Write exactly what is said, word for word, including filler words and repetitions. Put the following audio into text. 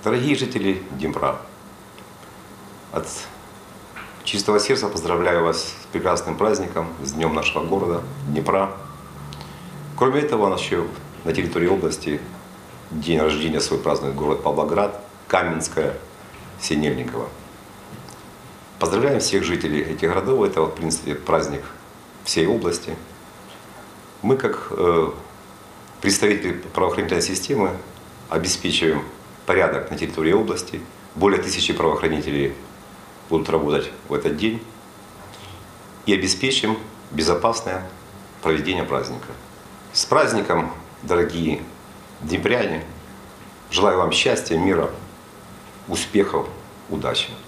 Дорогие жители Днепра, от чистого сердца поздравляю вас с прекрасным праздником, с Днем нашего города, Днепра. Кроме этого, у нас еще на территории области день рождения свой празднует город Павлоград, Каменская, Синельниково. Поздравляем всех жителей этих городов, это, в принципе, праздник всей области. Мы, как э, представители правоохранительной системы, обеспечиваем порядок на территории области. Более тысячи правоохранителей будут работать в этот день. И обеспечим безопасное проведение праздника. С праздником, дорогие днепряне! Желаю вам счастья, мира, успехов, удачи!